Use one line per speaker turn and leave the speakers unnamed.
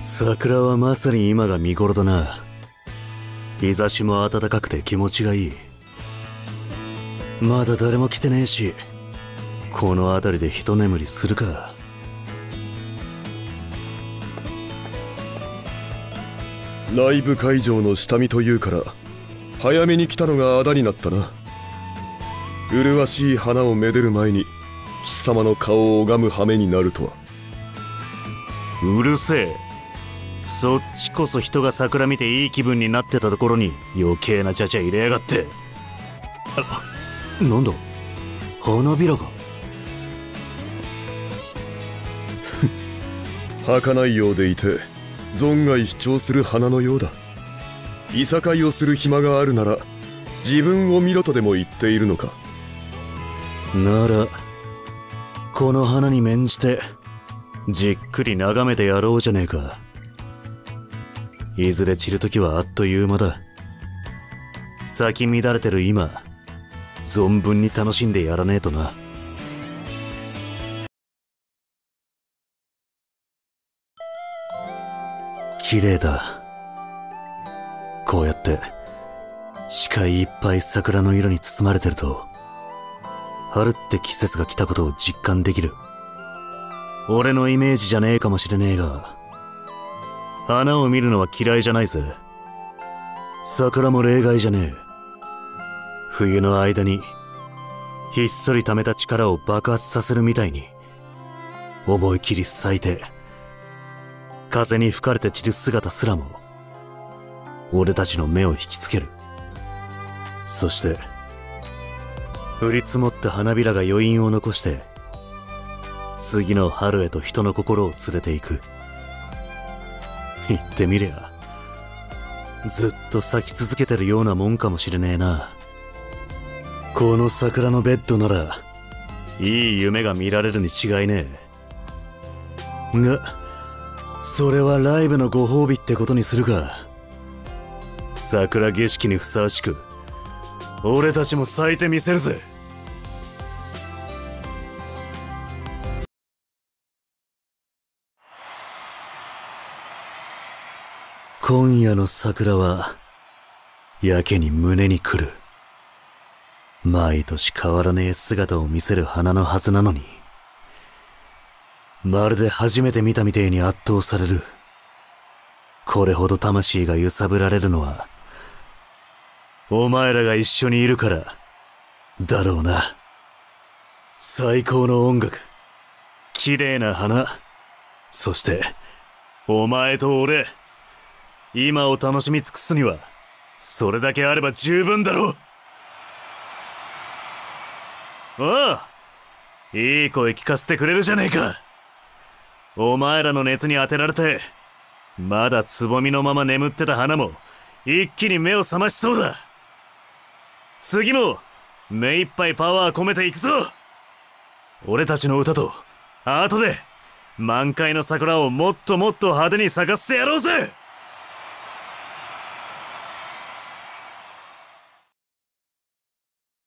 桜はまさに今が見頃だな。日差しも暖かくて気持ちがいい。まだ誰も来てねえし、この辺りで一眠りするか。
ライブ会場の下見というから早めに来たのがあだになったな。麗しい花をめでる前に貴様の顔を拝む羽目になるとは。
うるせえ。そっちこそ人が桜見ていい気分になってたところに余計なちゃちゃ入れやがって。なんだ、花びらが。
儚いようでいて存外主張する花のようだ。いさかいをする暇があるなら自分を見ろとでも言っているのか。
ならこの花に免じてじっくり眺めてやろうじゃねえか。いずれ散る時はあっという間だ。咲き乱れてる今、存分に楽しんでやらねえとな。綺麗だ。こうやって視界いっぱい桜の色に包まれてると、春って季節が来たことを実感できる。俺のイメージじゃねえかもしれねえが、花を見るのは嫌いじゃないぜ。桜も例外じゃねえ。冬の間にひっそり溜めた力を爆発させるみたいに思い切り咲いて、風に吹かれて散る姿すらも俺たちの目を引きつける。そして降り積もった花びらが余韻を残して次の春へと人の心を連れて行く。言ってみりゃずっと咲き続けてるようなもんかもしれねえな。この桜のベッドならいい夢が見られるに違いねえ。がそれはライブのご褒美ってことにするか。桜景色にふさわしく俺たちも咲いてみせるぜ。今夜の桜はやけに胸に来る。毎年変わらねえ姿を見せる花のはずなのに、まるで初めて見たみてえに圧倒される。これほど魂が揺さぶられるのはお前らが一緒にいるからだろうな。最高の音楽、綺麗な花、そしてお前と俺、今を楽しみ尽くすにはそれだけあれば十分だろう。おう、いい声聞かせてくれるじゃねえか。お前らの熱に当てられてまだつぼみのまま眠ってた花も一気に目を覚ましそうだ。次も目いっぱいパワー込めていくぞ。俺たちの歌とアートで満開の桜をもっともっと派手に咲かせてやろうぜ。